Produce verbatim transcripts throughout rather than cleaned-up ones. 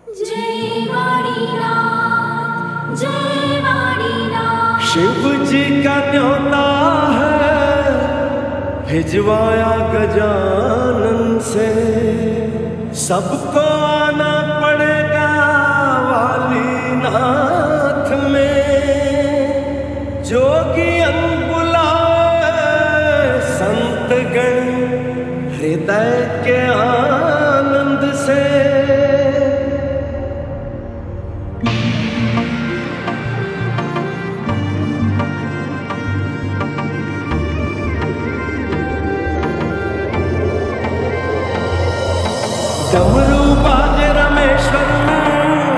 शिव जी का न्योता है भिजवाया गजानन से, सबको आना पड़ेगा वालीनाथ में। जोगी बुलाए संतगण हृदय के आनंद से। डमरू बाजे रामेश्वर में,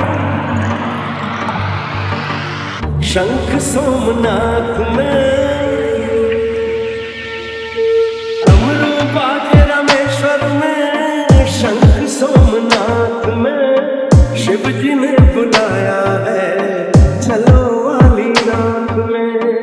शंख सोमनाथ में। डमरू बाजे रामेश्वर में, शंख सोमनाथ में। शिव जी ने बुलाया है चलो वालीनाथ में।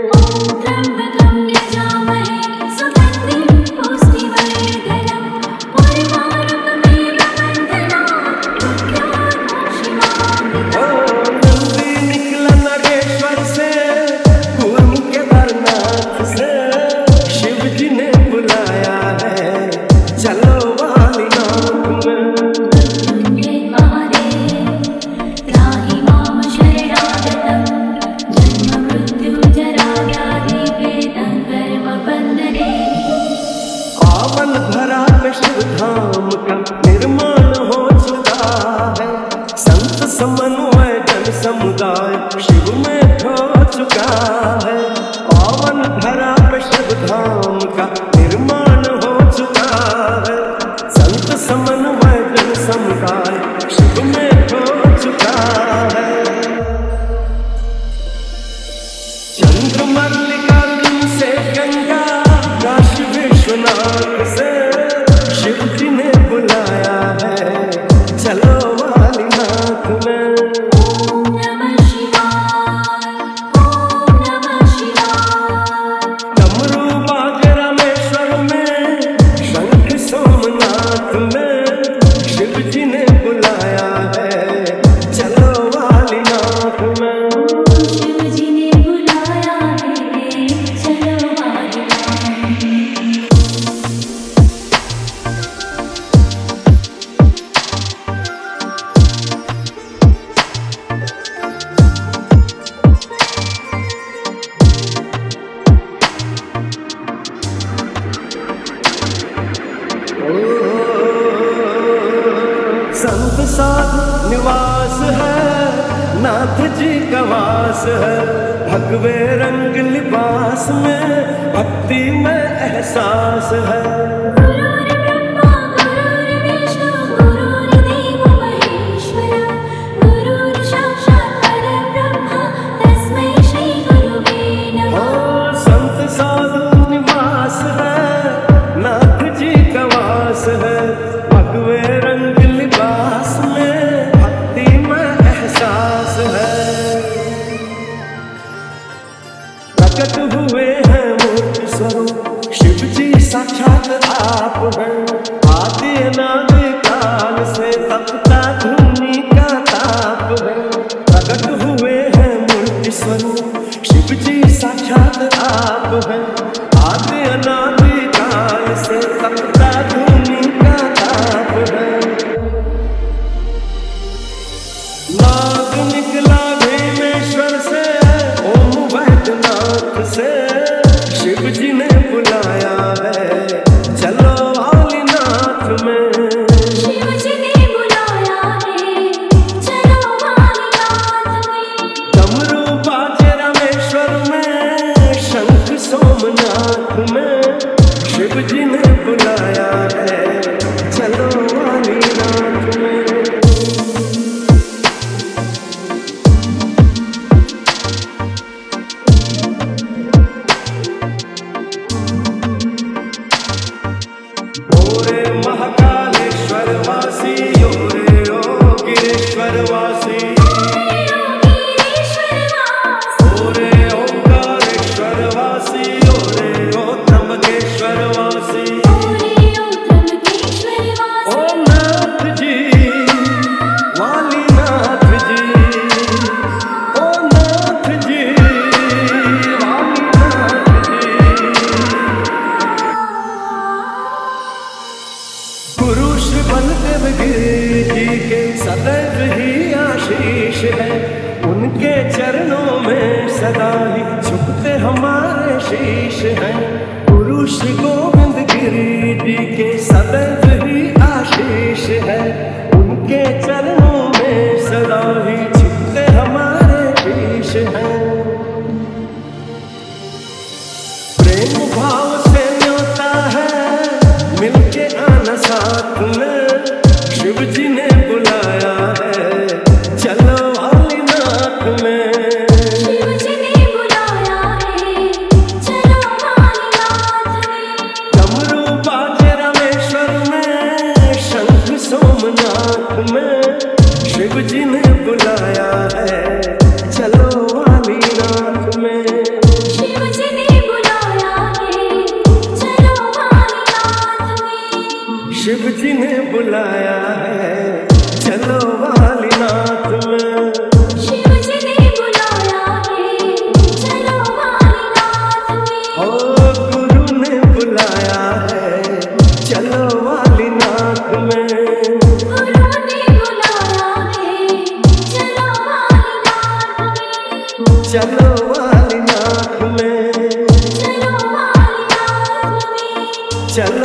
धाम का निर्माण हो चुका है, संत समन्वय जन समुदाय शिव में खो चुका है। पावन धरा पे शिव धाम का निर्माण हो चुका है, संत समन्वय जन समुदाय शिव में खो चुका है। चंद्र मल्लिकार्जुन से गंगा, काशी विश्वनाथ से शिव जी ने बुलाया है चलो वालीनाथ में। ओम नमः शिवाय, ओम नमः शिवाय। डमरू बाजे रामेश्वर में, शंख सोमनाथ में। शिव जी ने बुलाया है चलो वालीनाथ में। शिव जी ने बुलाया है चलो वालीनाथ में। संत साधु निवास है, नाथ जी का वास है। भगवे रंग लिबास में भक्ति में एहसास है। गुरुर्ब्रह्मा गुरुर्विष्णु गुरुर्देवो महेश्वरः, गुरुः साक्षात् परब्रह्म तस्मै श्री गुरुवे नमः। संत साधु निवास है, नाथ जी का वास है। भगवे रंग लिबास में भक्ति में एहसास है। प्रकट हुए हैं मूर्ति स्वरूप शिव जी साक्षात आ सदा ही झुकते हमारे शीश हैं। गुरु श्री गोविंद गिरिजी के सदैव ही आशीष है। उनके चरणों में सदा ही झुकते हमारे शीश हैं। प्रेम भाव से न्योता है मिलके आना साथ में। शिव जी ने बुलाया है चलो वालीनाथ में। शिव जी ने बुलाया है चलो वालीनाथ में। डमरू बाजे रामेश्वर में, शंख सोमनाथ में। शिव जी ने बुलाया है चलो वालीनाथ में। शिव जी ने बुलाया है चलो वालीनाथ में। शिव जी ने बुलाया है चलो वालीनाथ में। शिव जी ने बुलाया है चलो वालीनाथ में। ओ गुरु ने बुलाया है चलो वालीनाथ में। गुरु ने बुलाया है चलो वालीनाथ में। चलो वालीनाथ में। चलो वालीनाथ में। चलो